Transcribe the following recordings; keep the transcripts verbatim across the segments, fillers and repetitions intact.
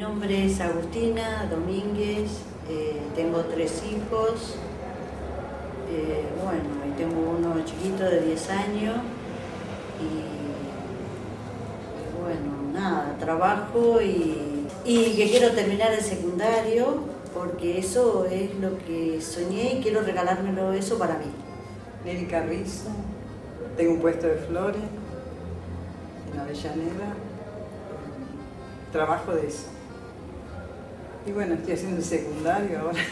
nombre es Agustina Domínguez, eh, tengo tres hijos, eh, bueno, y tengo uno chiquito de diez años y, y bueno, nada, trabajo y, y que quiero terminar el secundario porque eso es lo que soñé y quiero regalármelo eso para mí. Nelly Carrizo, tengo un puesto de flores en Avellaneda, trabajo de eso. Y bueno, estoy haciendo el secundario ahora.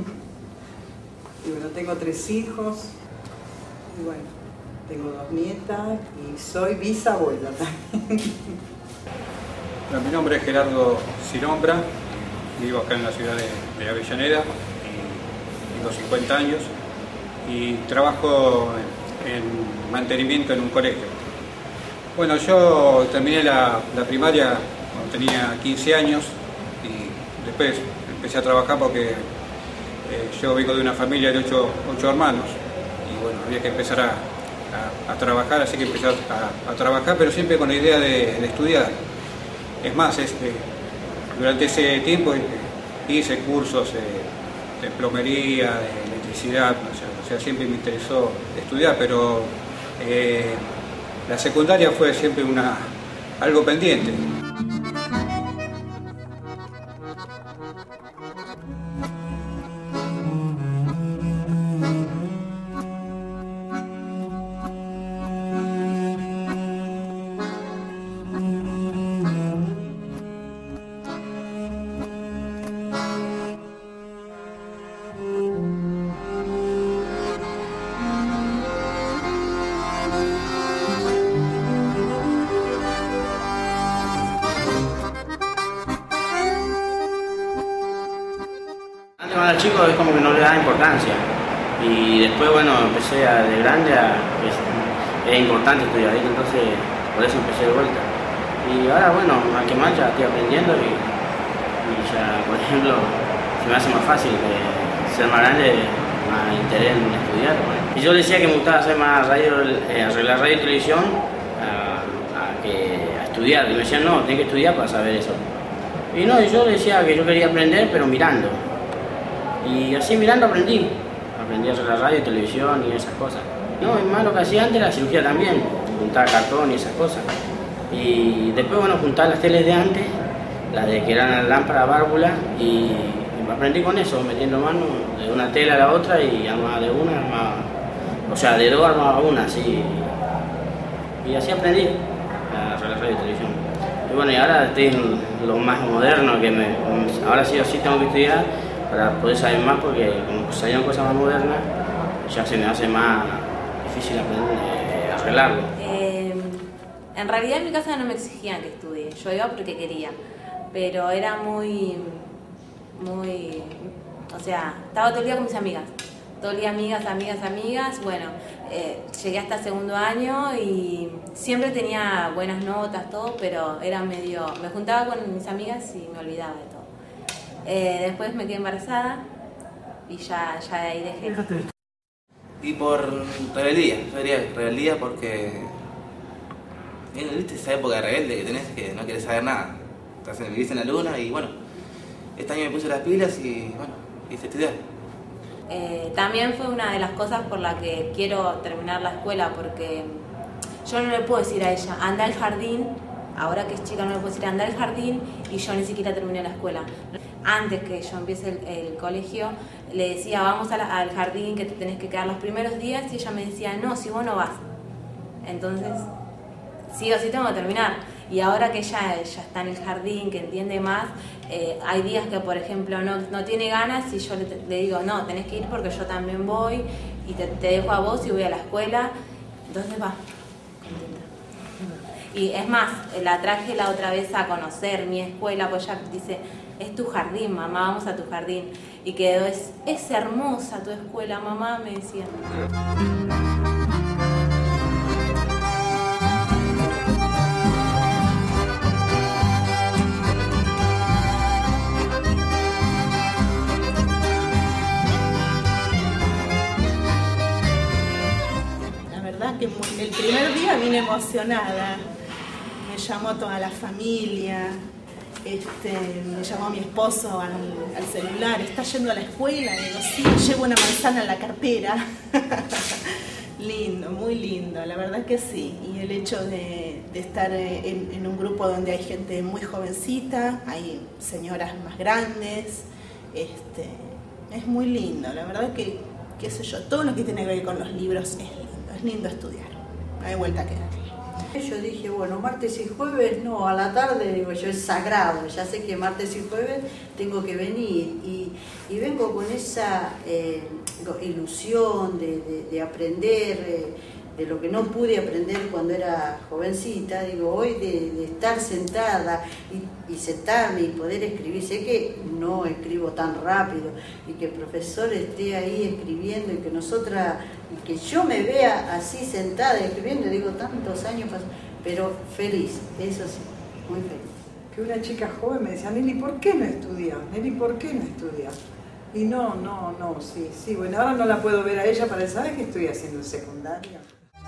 Y bueno, tengo tres hijos, y bueno, tengo dos nietas y soy bisabuela también. Bueno, mi nombre es Gerardo Sirombra, vivo acá en la ciudad de, de Avellaneda, y tengo cincuenta años y trabajo en, en mantenimiento en un colegio. Bueno, yo terminé la, la primaria cuando tenía quince años y después empecé a trabajar porque eh, yo vengo de una familia de ocho, ocho hermanos y bueno, había que empezar a, a, a trabajar, así que empecé a, a trabajar, pero siempre con la idea de, de estudiar. Es más, este, durante ese tiempo hice cursos eh, de plomería, de electricidad, o sea, o sea, siempre me interesó estudiar, pero eh, la secundaria fue siempre una, algo pendiente. Cuando era chico es como que no le daba importancia y después bueno empecé a, de grande a, pues, era importante estudiar, entonces por eso empecé de vuelta y ahora bueno, más que más ya estoy aprendiendo y, y ya por ejemplo se me hace más fácil de ser más grande, más interés en estudiar. Bueno. Y yo le decía que me gustaba hacer más radio, eh, arreglar radio y televisión a, a, que, a estudiar y me decían no, tienes que estudiar para saber eso y no, y yo le decía que yo quería aprender pero mirando. Y así mirando aprendí, aprendí a hacer la radio, televisión y esas cosas. No, es más lo que hacía antes la cirugía también, juntar cartón y esas cosas. Y después, bueno, juntar las teles de antes, las de que eran la lámpara, válvula, y aprendí con eso, metiendo mano de una tela a la otra y armaba de una, armaba, o sea, de dos armaba una, así. Y así aprendí a hacer la radio y televisión. Y bueno, y ahora estoy en lo más moderno, que me, ahora sí o sí tengo que estudiar, para poder saber más porque como salieron cosas más modernas ya se me hace más difícil aprender, eh, arreglarlo. Eh, en realidad en mi casa no me exigían que estudie, yo iba porque quería, pero era muy, muy, o sea, estaba todo el día con mis amigas, todo el día amigas, amigas, amigas, bueno, eh, llegué hasta segundo año y siempre tenía buenas notas, todo, pero era medio, me juntaba con mis amigas y me olvidaba de todo. Eh, después me quedé embarazada y ya, ya de ahí dejé. Y por rebeldía, yo diría rebeldía porque viste esa época de rebelde que tenés que no querés saber nada. Entonces vivís en la luna y bueno, este año me puse las pilas y bueno, hice estudiar. Eh, también fue una de las cosas por las que quiero terminar la escuela porque yo no le puedo decir a ella, anda al jardín, ahora que es chica no le puedo decir, anda al jardín y yo ni siquiera terminé la escuela. Antes que yo empiece el, el colegio, le decía, vamos a la, al jardín, que te tenés que quedar los primeros días, y ella me decía, no, si vos no vas. Entonces, sí o sí tengo que terminar. Y ahora que ella ya está en el jardín, que entiende más, eh, hay días que, por ejemplo, no, no tiene ganas y yo le, le digo, no, tenés que ir porque yo también voy, y te, te dejo a vos y voy a la escuela. Entonces va, contenta. Y es más, la traje la otra vez a conocer mi escuela, pues ella dice, es tu jardín, mamá, vamos a tu jardín. Y quedó, es, es hermosa tu escuela, mamá, me decía. La verdad que el primer día vine emocionada, me llamó toda la familia. Este, me llamó mi esposo al, al celular, ¿está yendo a la escuela? Le digo, sí, llevo una manzana en la cartera. Lindo, muy lindo, la verdad que sí. Y el hecho de, de estar en, en un grupo donde hay gente muy jovencita, hay señoras más grandes, este, es muy lindo. La verdad que, qué sé yo, todo lo que tiene que ver con los libros es lindo, es lindo estudiar. No hay vuelta que darle. Yo dije, bueno, martes y jueves, no, a la tarde, digo yo, es sagrado, ya sé que martes y jueves tengo que venir y, y vengo con esa eh, ilusión de, de, de aprender, eh, de lo que no pude aprender cuando era jovencita, digo, hoy de, de estar sentada y, y sentarme y poder escribir, sé que no escribo tan rápido y que el profesor esté ahí escribiendo y que nosotras, y que yo me vea así sentada escribiendo, digo, tantos años pasan, pero feliz, eso sí, muy feliz. Que una chica joven me decía, Nelly, ¿por qué no estudias? Nelly, ¿por qué no estudias? Y no, no, no, sí, sí, bueno, ahora no la puedo ver a ella para saber que estoy haciendo el secundario.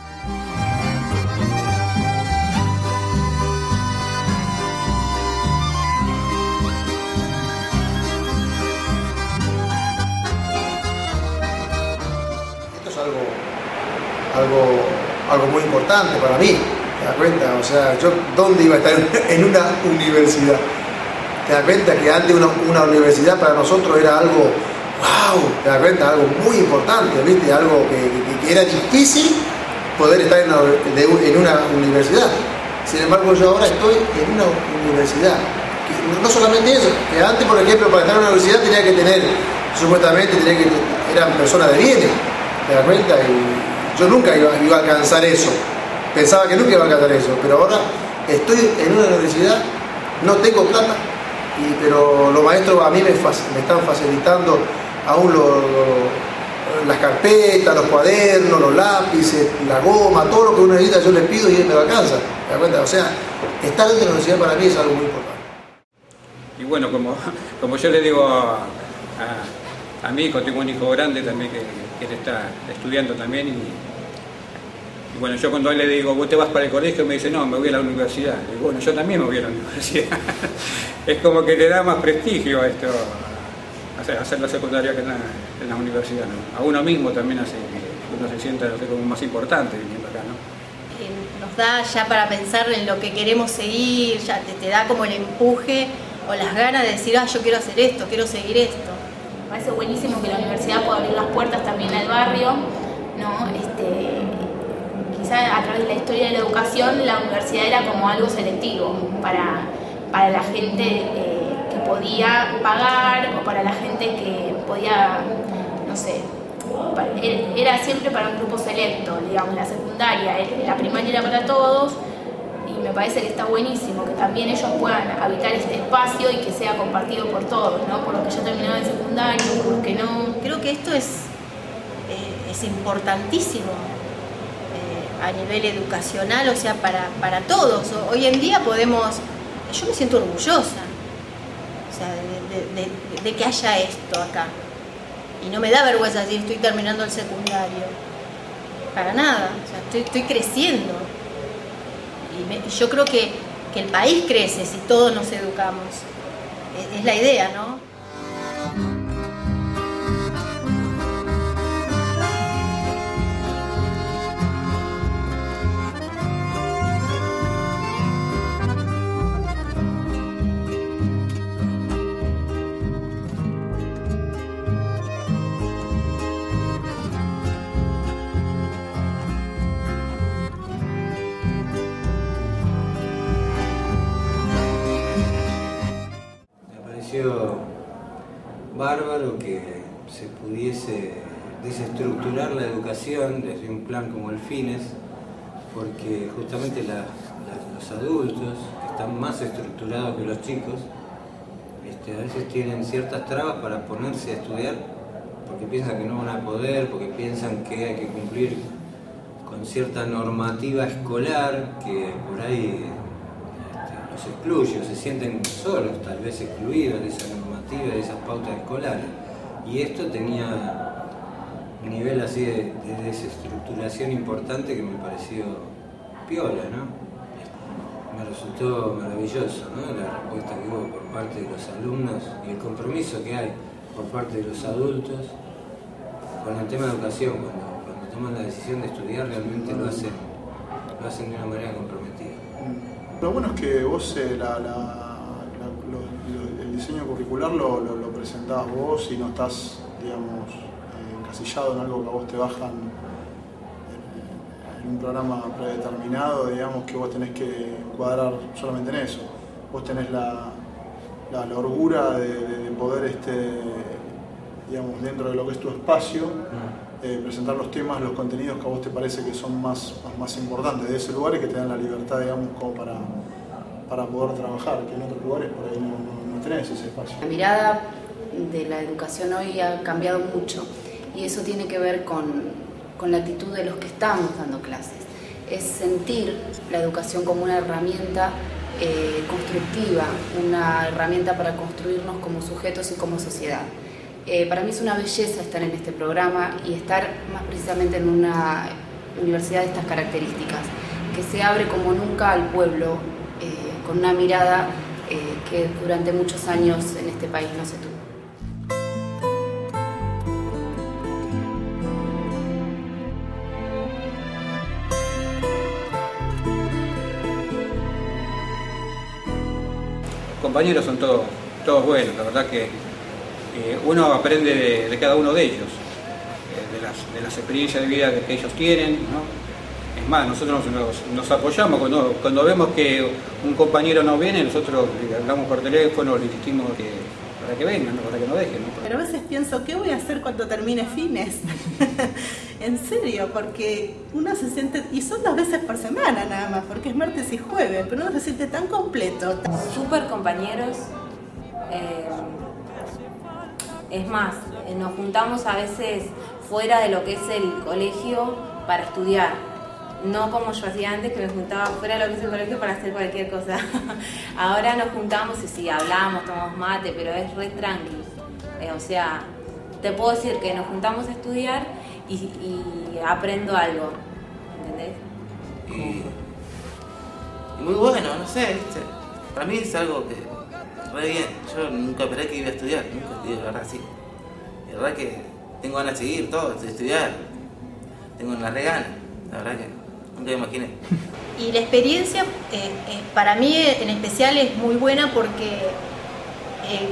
Algo, algo, algo muy importante para mí, ¿te das cuenta? O sea, yo ¿dónde iba a estar en una universidad? ¿Te das cuenta que antes una, una universidad para nosotros era algo, wow, te das cuenta, algo muy importante, ¿viste? Algo que, que, que era difícil poder estar en una, de, en una universidad. Sin embargo, yo ahora estoy en una universidad. Que, no solamente eso, que antes, por ejemplo, para estar en una universidad tenía que tener, supuestamente, tenía que, eran personas de bienes. ¿Te das cuenta? Y yo nunca iba, iba a alcanzar eso. Pensaba que nunca iba a alcanzar eso. Pero ahora estoy en una universidad, no tengo plata, y, pero los maestros a mí me, me están facilitando aún lo, lo, las carpetas, los cuadernos, los lápices, la goma, todo lo que uno necesita yo les pido y él me lo alcanza. ¿Te das cuenta? O sea, estar en la universidad para mí es algo muy importante. Y bueno, como, como yo le digo a, a, a mi hijo, tengo un hijo grande también que, que él está estudiando también y, y bueno, yo cuando le digo, vos te vas para el colegio, me dice, no, me voy a la universidad. Y bueno, yo también me voy a la universidad. Es como que le da más prestigio a esto, hacer, hacer la secundaria que en la, en la universidad, ¿no? A uno mismo también hace que uno se sienta como más importante viniendo acá, ¿no? Nos da ya para pensar en lo que queremos seguir, ya te, te da como el empuje o las ganas de decir, ah, yo quiero hacer esto, quiero seguir esto. Me parece buenísimo que la universidad pueda abrir las puertas también al barrio, ¿no? Este, quizá a través de la historia de la educación la universidad era como algo selectivo para, para la gente eh, que podía pagar o para la gente que podía, no sé, era siempre para un grupo selecto, digamos, la secundaria, la primaria era para todos y me parece que está buenísimo que también ellos puedan habitar este espacio y que sea compartido por todos, ¿no? Por los que ya terminaron el secundario, por los que no. Creo que esto es, eh, es importantísimo eh, a nivel educacional, o sea, para, para todos. Hoy en día podemos, yo me siento orgullosa, o sea, de, de, de, de que haya esto acá. Y no me da vergüenza decir estoy terminando el secundario. Para nada, o sea, estoy, estoy creciendo. Y, me, y yo creo que, que el país crece si todos nos educamos. Es, es la idea, ¿no? Bárbaro que se pudiese desestructurar la educación desde un plan como el FINES, porque justamente la, la, los adultos que están más estructurados que los chicos este, a veces tienen ciertas trabas para ponerse a estudiar porque piensan que no van a poder, porque piensan que hay que cumplir con cierta normativa escolar que por ahí este, los excluye, o se sienten solos, tal vez excluidos de esa normativa, de esas pautas escolares. Y esto tenía un nivel así de, de desestructuración importante que me pareció piola, ¿no? me resultó maravilloso, ¿no? La respuesta que hubo por parte de los alumnos y el compromiso que hay por parte de los adultos con el tema de educación. Cuando, cuando toman la decisión de estudiar, realmente lo hacen, lo hacen de una manera comprometida. Lo bueno es que vos eh, la, la, la, lo, lo, el diseño curricular lo, lo, lo presentás vos y no estás, digamos, eh, encasillado en algo que a vos te bajan en, en un programa predeterminado, digamos, que vos tenés que encuadrar solamente en eso. Vos tenés la, la, la holgura de, de, de poder, este, digamos, dentro de lo que es tu espacio, Eh, presentar los temas, los contenidos que a vos te parece que son más, más, más importantes de ese lugar y que te dan la libertad, digamos, como para, para poder trabajar, que en otros lugares por ahí no, no, no tenés ese espacio. La mirada de la educación hoy ha cambiado mucho y eso tiene que ver con, con la actitud de los que estamos dando clases. Es sentir la educación como una herramienta eh, constructiva, una herramienta para construirnos como sujetos y como sociedad. Eh, para mí es una belleza estar en este programa y estar más precisamente en una universidad de estas características, que se abre como nunca al pueblo, eh, con una mirada eh, que durante muchos años en este país no se tuvo. Los compañeros son todos, todos buenos, la verdad que Eh, uno aprende de, de cada uno de ellos, eh, de, las, de las experiencias de vida que, que ellos tienen, ¿no? Es más, nosotros nos, nos apoyamos cuando, cuando vemos que un compañero no viene, nosotros le hablamos por teléfono, le insistimos que, para que vengan, ¿no? Para que nos dejen, ¿no? Pero a veces pienso, ¿qué voy a hacer cuando termine fines? En serio, porque uno se siente, y son dos veces por semana nada más, porque es martes y jueves, pero uno se siente tan completo. Súper compañeros. Eh, Es más, nos juntamos a veces fuera de lo que es el colegio para estudiar. No como yo hacía antes, que me juntaba fuera de lo que es el colegio para hacer cualquier cosa. Ahora nos juntamos y sí, hablamos, tomamos mate, pero es re tranqui. Eh, o sea, te puedo decir que nos juntamos a estudiar y, y aprendo algo. ¿Entendés? Y, y muy bueno, no sé, ¿viste? Para mí es algo que... re bien, yo nunca esperé que iba a estudiar, nunca estudié, la verdad, sí. La verdad que tengo ganas de seguir todo, de estudiar, tengo una re ganas, la verdad que nunca me imaginé. Y la experiencia eh, eh, para mí en especial es muy buena porque eh,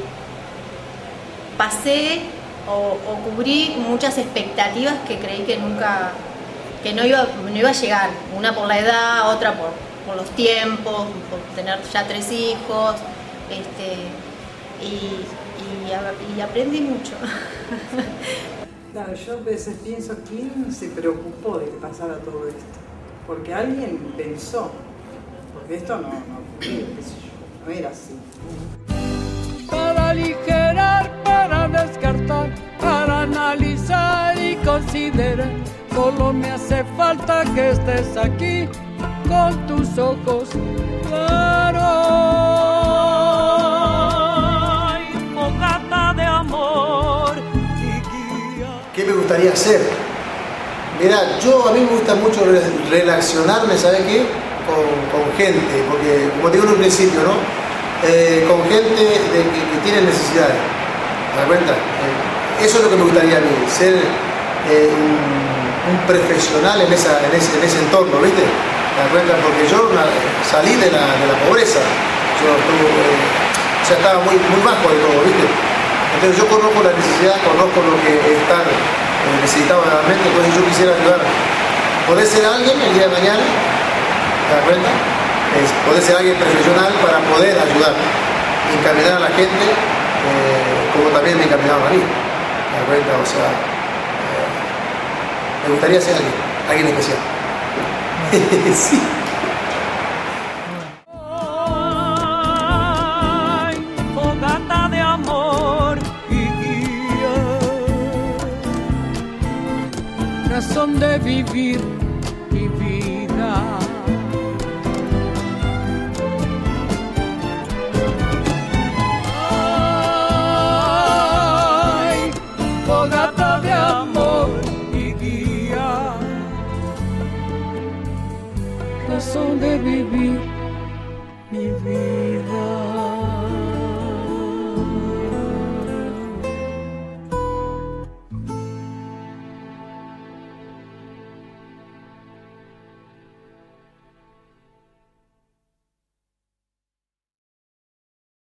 pasé o, o cubrí muchas expectativas que creí que nunca, que no iba, no iba a llegar, una por la edad, otra por, por los tiempos, por tener ya tres hijos. Este, y, y, y aprendí mucho. Claro, yo a veces pienso quién se preocupó de que pasara todo esto, porque alguien pensó, porque esto no, no, qué sé yo, no era así. Para aligerar, para descartar, para analizar y considerar, solo me hace falta que estés aquí con tus ojos claros. ¿Qué me gustaría hacer? Mirá, yo a mí me gusta mucho relacionarme, ¿sabes qué? Con, con gente, porque como te digo en un principio, ¿no? Eh, con gente de, que, que tiene necesidades, ¿te das cuenta? Eh, eso es lo que me gustaría a mí, ser eh, un, un profesional en, esa, en, ese, en ese entorno, ¿viste? ¿Te das cuenta? Porque yo salí de la, de la pobreza, yo tuve, eh, o sea, estaba muy, muy bajo de todo, ¿viste? Entonces yo conozco la necesidad, conozco lo que es estar eh, necesitado realmente, entonces yo quisiera ayudar. Poder ser alguien el día de mañana, ¿te das cuenta? Es poder ser alguien profesional para poder ayudar, encaminar a la gente eh, como también me encaminaron a mí, ¿te das cuenta? O sea, eh, me gustaría ser alguien, alguien especial. Sí. Razón de vivir mi vida. Ay, fogata de amor y guía. Razón de vivir mi vida.